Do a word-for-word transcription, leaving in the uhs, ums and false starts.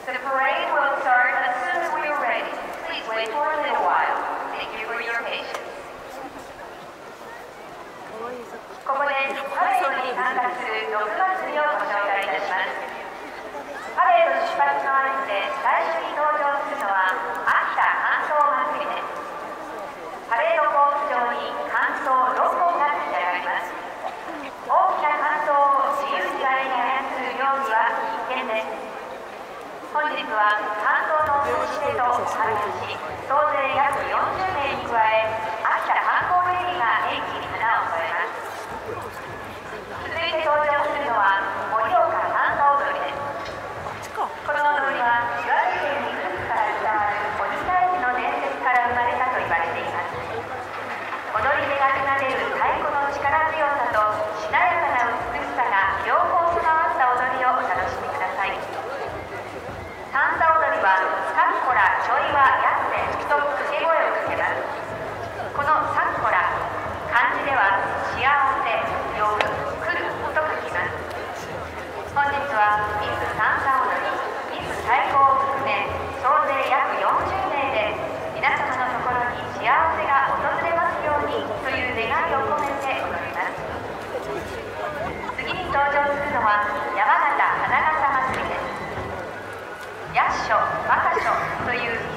The parade will start as soon as we are ready. Please wait for a little while. Thank you for your patience. ここでパレードに参加するロック祭りをご紹介いたします。パレード出発の合図で最初に登場するのは秋田竿燈祭りです。パレードコース上に竿燈ろっぽんが立ち上がります。大きな竿燈を自由自在に操る競技は必見です。本日は竿燈の通し手と参加し、総勢約よんじゅうめいに加え、秋田観光レディが演技に花を添えます。続いて登場するのは盛岡竿燈踊りです。この踊りは岩手県に古くから伝わる鬼退治の伝説から生まれたと言われています。踊り手が奏でる太鼓の力強さとしなやかな美しさが両方備わった踊りをお楽しみください。三叉踊りはサッコラ、ちょいわ、やっせんと掛け声をかけます。このサッコラ、漢字では幸せ、呼ぶ、来ると書きます。本日はミス三叉踊り、ミス太鼓を含め総勢約よんじゅうめいで皆様のところに幸せが訪れますようにという願いを込めて踊ります。次に登場するのは山形花笠祭りです。八所、馬鹿所という